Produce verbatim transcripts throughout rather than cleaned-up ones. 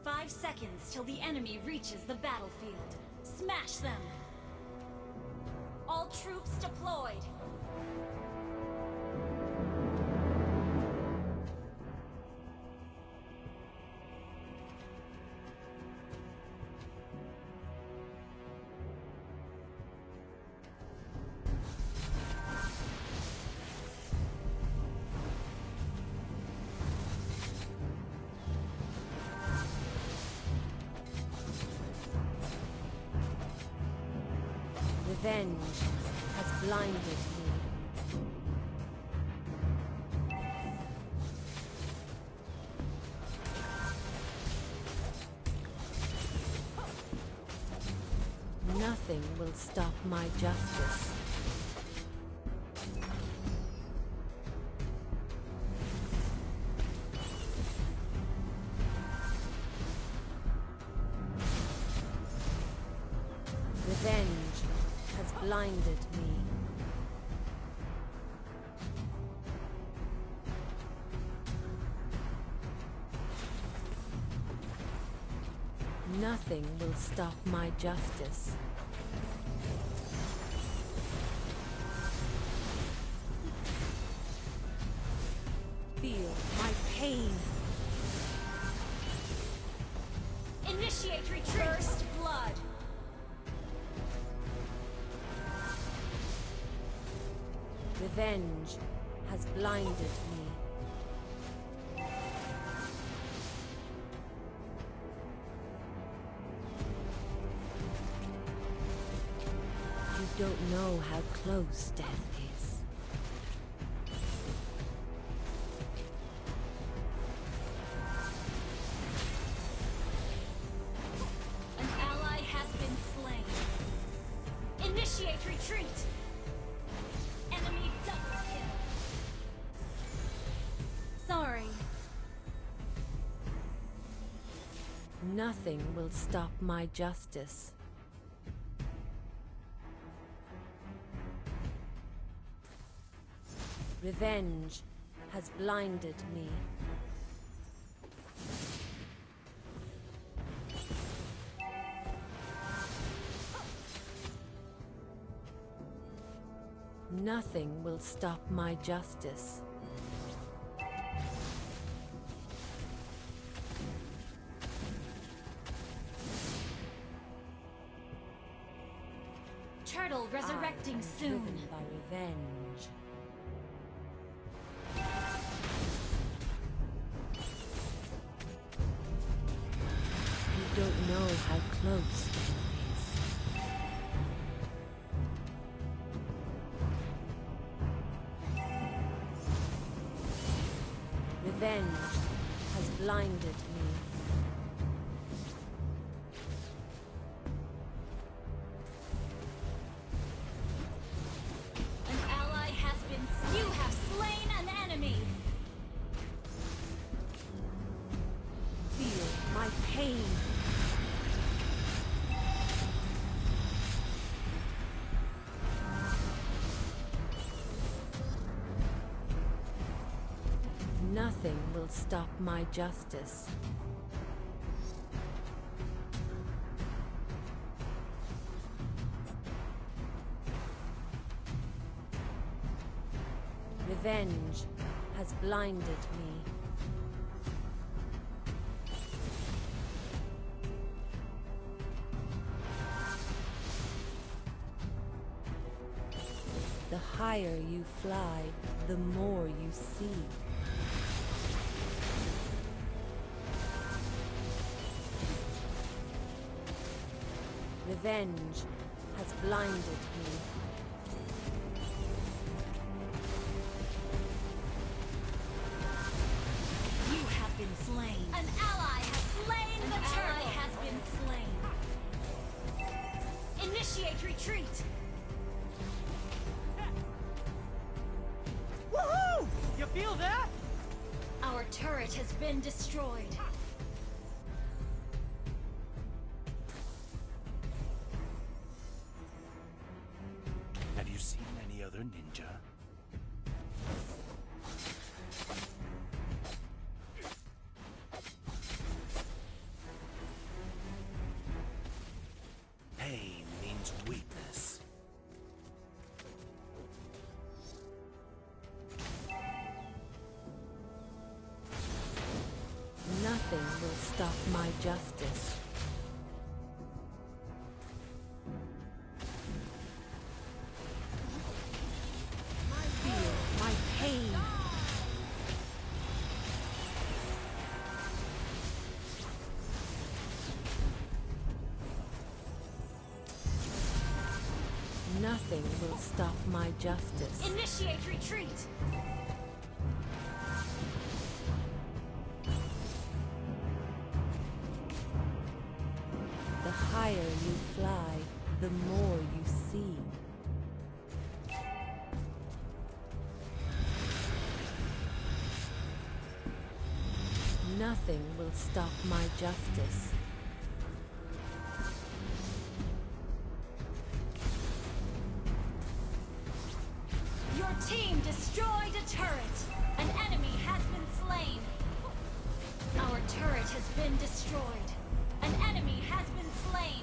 five seconds till the enemy reaches the battlefield. Smash them! All troops deployed! Revenge has blinded me. Nothing will stop my justice. Revenge has blinded me. Nothing will stop my justice. Feel my pain. Initiate retreat! First blood! Revenge has blinded me. You don't know how close death is. An ally has been slain. Initiate retreat! Enemy double kill. Sorry. Nothing will stop my justice. Revenge has blinded me. Nothing will stop my justice. Turtle resurrecting I am soon. driven by revenge. You don't know how close death is. Revenge has blinded me. An ally has been... You have slain an enemy! Feel my pain. Nothing will stop my justice. Revenge has blinded me. The higher you fly, the more you see. Revenge has blinded me. You have been slain. An ally has slain An the turtle. An ally has been slain. Initiate retreat. Woohoo! You feel that? Our turret has been destroyed. Have you seen any other ninja? Nothing will stop my justice. Feel my pain. Nothing will stop my justice. Initiate retreat! The higher you fly, the more you see. Nothing will stop my justice. Your team destroyed a turret! An enemy has been slain! Our turret has been destroyed! An enemy has been slain!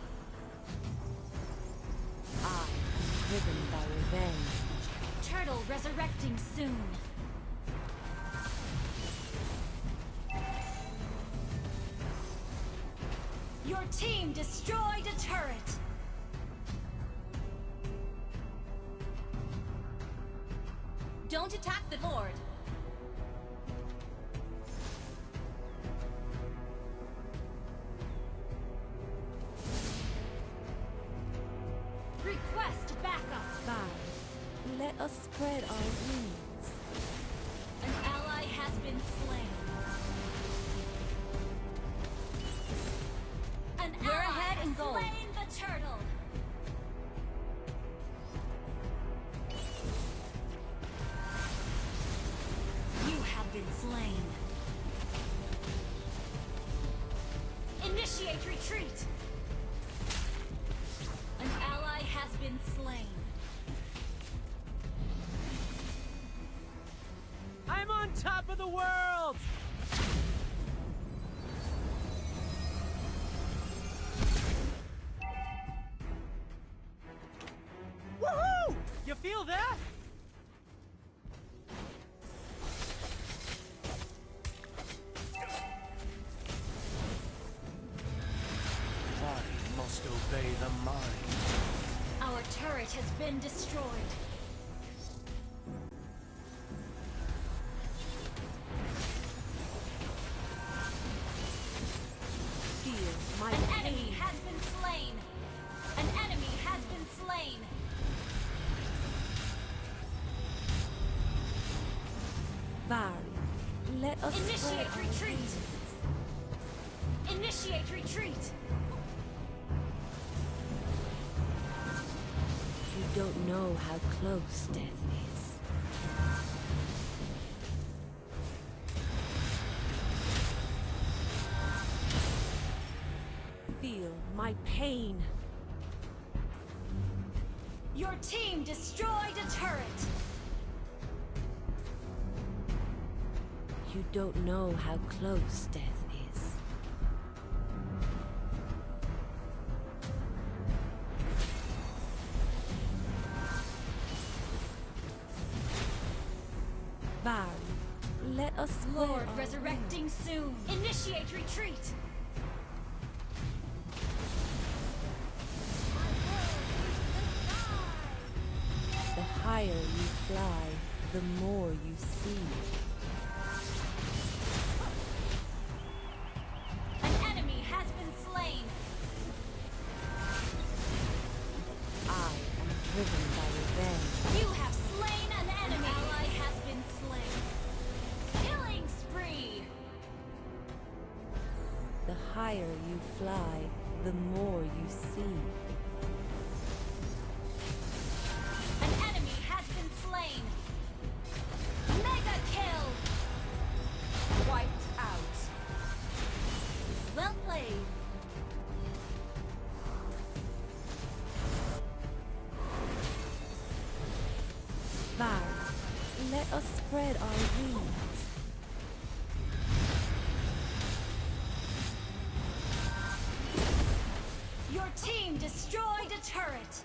I am driven by revenge. Turtle resurrecting soon! Your team destroyed a turret! Don't attack the Lord! Request backup! Fire, let us spread our wings. An ally has been slain. An We're ally ahead has in gold. slain the turtle. You have been slain. Initiate retreat. An ally has been slain. I'm on top of the world! Woohoo! You feel that? Body must obey the mind. Our turret has been destroyed. Feel my An pain. enemy has been slain. An enemy has been slain. Vari, let us Initiate spread our retreat. wings. Initiate retreat. You don't know how close death is. Feel my pain. Your team destroyed a turret. You don't know how close death is. Vari, let us spread Lord our resurrecting soon. Initiate retreat. wings. The higher you fly, the more you see. An enemy has been slain. I am driven by revenge. You have slain an enemy. An ally has been slain. Killing spree. The higher you fly, the more you see. An enemy has been slain. Mega kill. Wiped out. Well played. Vari, let us spread our wings. Your team destroyed a turret.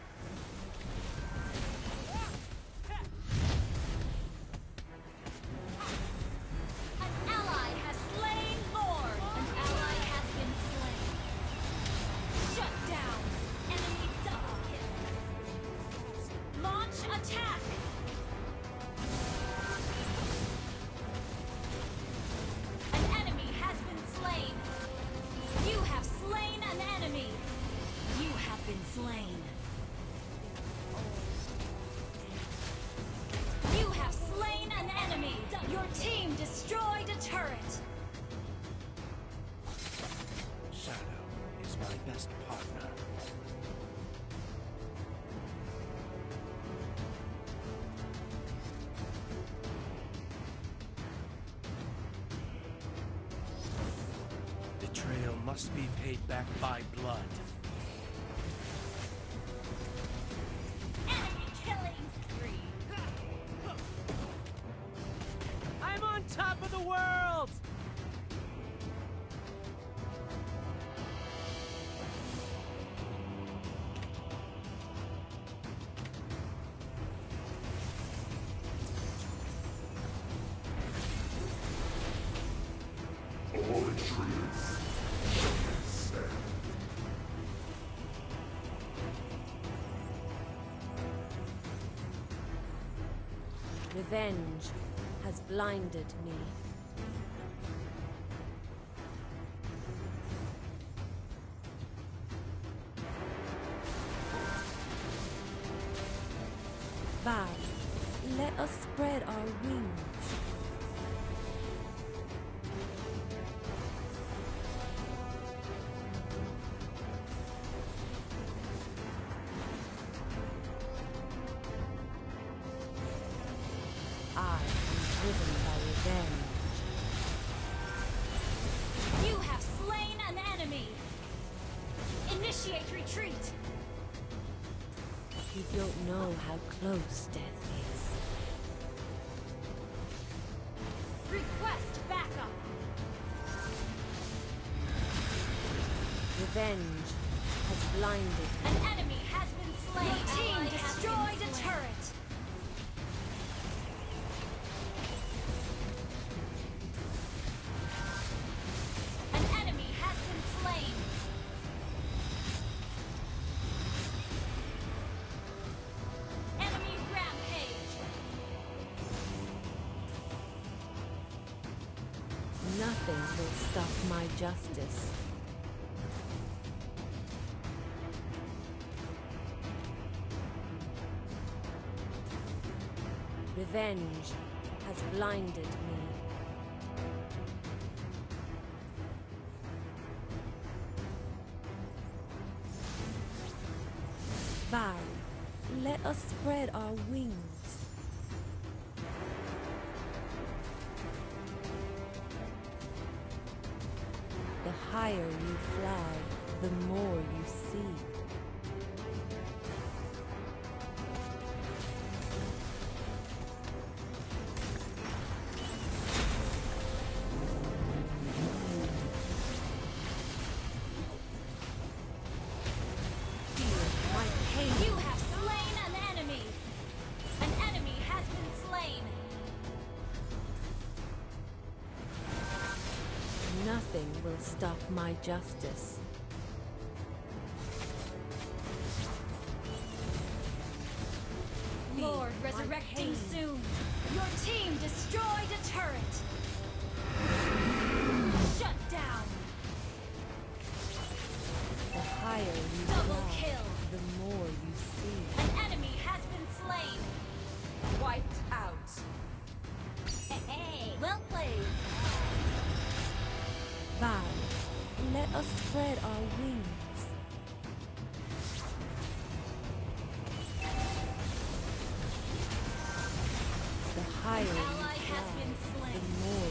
An ally has slain Lord. betrayal must be paid back by blood. Enemy killing spree. I'm on top of the world! Revenge has blinded me. Val, let us spread our wings. I am driven by revenge. You have slain an enemy. Initiate retreat. You don't know how close death is. Request backup. Revenge has blinded me. An enemy has been slain. Your team destroyed a turret. An enemy has been slain. Enemy rampage. Nothing will stop my justice. Revenge has blinded me. Val, let us spread our wings. The higher you fly, the more you see. Feel my pain. You have slain an enemy. An enemy has been slain. Nothing will stop my justice. Lord Feel my resurrecting pain. soon. Your team destroyed a turret. Shut down. The higher you Double fly, kill. the more you see. An enemy has been slain. Wiped out. Hey, well played. Val, let us spread our wings. The higher An you ally has fly, been slain. the more